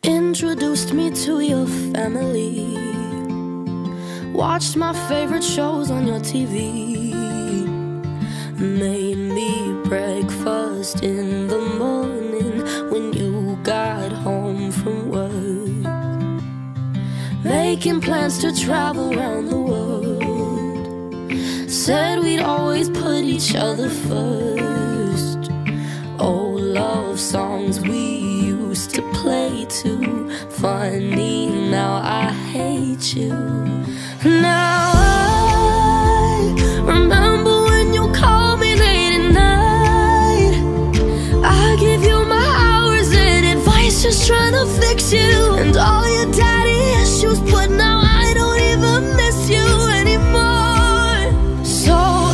Introduced me to your family, watched my favorite shows on your TV, made me breakfast in the morning when you got home from work, making plans to travel around the world, said we'd always put each other first. Old love songs we used to play too, funny now I hate you. Now I remember when you called me late at night. I give you my hours and advice, just trying to fix you, and all your daddy issues, but now I don't even miss you anymore. So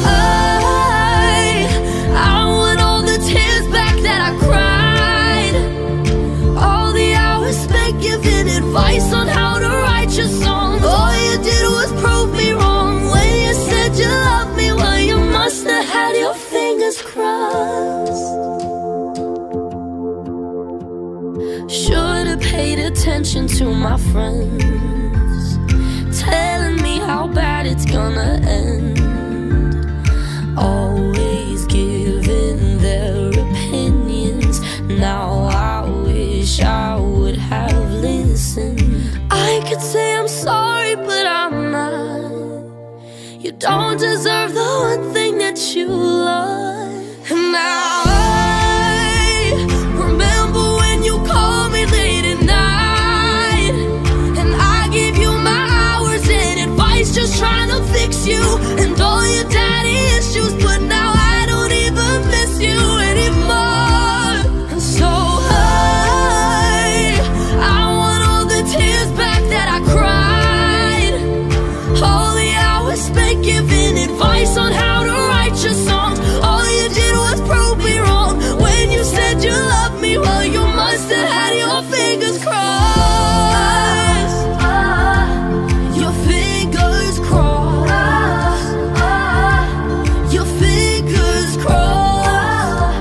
I want all the tears back that I cried, all the hours spent giving advice on how to write your songs. All you did was prove me wrong when you said you loved me. Well, you must have had your fingers crossed. Should've paid attention to my friends, telling me how bad it's gonna end, always giving their opinions. Now I wish I would have listened. I could say I'm sorry, but I'm not. You don't deserve the one thing that you love. And now I remember when you called me late at night, and I gave you my hours and advice, just trying to fix you, and all your daddy issues, but now I don't even miss you anymore. And so I want all the tears back that I cried, all the hours spent giving advice on how to write your songs. All you did was prove me wrong when you said you loved me. Well, you must have had your fingers crossed. Your fingers crossed. Your fingers crossed.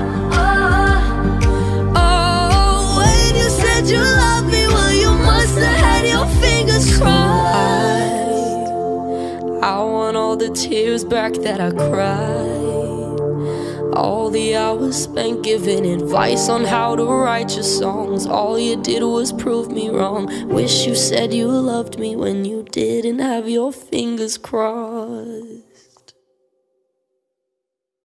Oh, when you said you loved me, well, you must have had your fingers crossed. I want all the tears back that I cried, all the hours spent giving advice on how to write your songs. All you did was prove me wrong. Wish you said you loved me when you didn't have your fingers crossed.